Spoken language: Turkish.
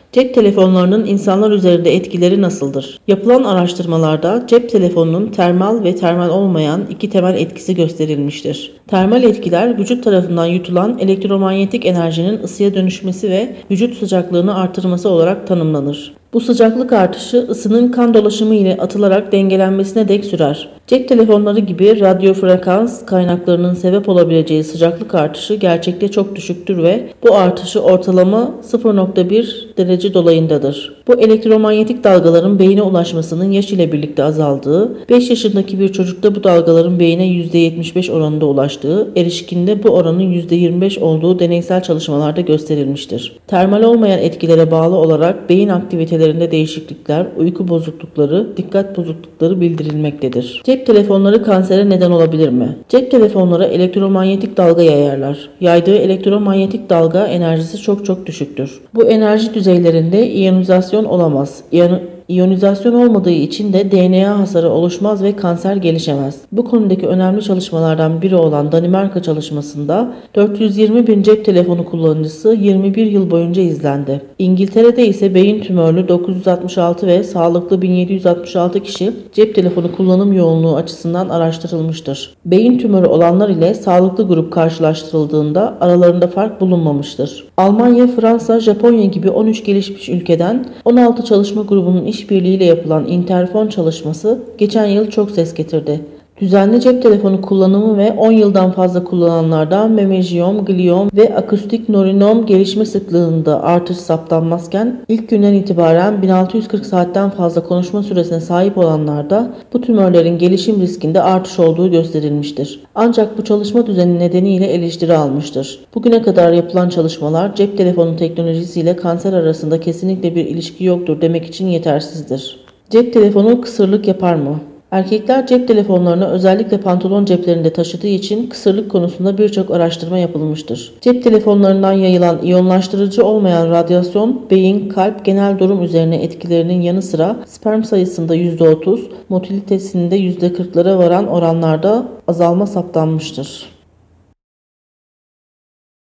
Cep telefonlarının insanlar üzerinde etkileri nasıldır? Yapılan araştırmalarda cep telefonunun termal ve termal olmayan iki temel etkisi gösterilmiştir. Termal etkiler vücut tarafından yutulan elektromanyetik enerjinin ısıya dönüşmesi ve vücut sıcaklığını artırması olarak tanımlanır. Bu sıcaklık artışı ısının kan dolaşımı ile atılarak dengelenmesine dek sürer. Cep telefonları gibi radyo frekans kaynaklarının sebep olabileceği sıcaklık artışı gerçekte çok düşüktür ve bu artışı ortalama 0,1 derece dolayındadır. Bu elektromanyetik dalgaların beyine ulaşmasının yaş ile birlikte azaldığı, 5 yaşındaki bir çocukta bu dalgaların beyine %75 oranında ulaştığı, erişkinde bu oranın %25 olduğu deneysel çalışmalarda gösterilmiştir. Termal olmayan etkilere bağlı olarak beyin aktivitelerinde değişiklikler, uyku bozuklukları, dikkat bozuklukları bildirilmektedir. Cep telefonları kansere neden olabilir mi? Cep telefonları elektromanyetik dalga yayarlar. Yaydığı elektromanyetik dalga enerjisi çok düşüktür. Bu enerji düzeylerinde iyonizasyon olamaz. İyonizasyon olmadığı için de DNA hasarı oluşmaz ve kanser gelişemez. Bu konudaki önemli çalışmalardan biri olan Danimarka çalışmasında 420 bin cep telefonu kullanıcısı 21 yıl boyunca izlendi. İngiltere'de ise beyin tümörlü 966 ve sağlıklı 1766 kişi cep telefonu kullanım yoğunluğu açısından araştırılmıştır. Beyin tümörü olanlar ile sağlıklı grup karşılaştırıldığında aralarında fark bulunmamıştır. Almanya, Fransa, Japonya gibi 13 gelişmiş ülkeden 16 çalışma grubunun işbirliğiyle yapılan Interfon çalışması geçen yıl çok ses getirdi. Düzenli cep telefonu kullanımı ve 10 yıldan fazla kullananlarda memejiom, gliom ve akustik nörinom gelişme sıklığında artış saptanmazken ilk günden itibaren 1640 saatten fazla konuşma süresine sahip olanlarda bu tümörlerin gelişim riskinde artış olduğu gösterilmiştir. Ancak bu çalışma düzeni nedeniyle eleştiri almıştır. Bugüne kadar yapılan çalışmalar cep telefonu teknolojisiyle kanser arasında kesinlikle bir ilişki yoktur demek için yetersizdir. Cep telefonu kısırlık yapar mı? Erkekler cep telefonlarını özellikle pantolon ceplerinde taşıdığı için kısırlık konusunda birçok araştırma yapılmıştır. Cep telefonlarından yayılan iyonlaştırıcı olmayan radyasyon, beyin, kalp, genel durum üzerine etkilerinin yanı sıra sperm sayısında %30, motilitesinde %40'lara varan oranlarda azalma saptanmıştır.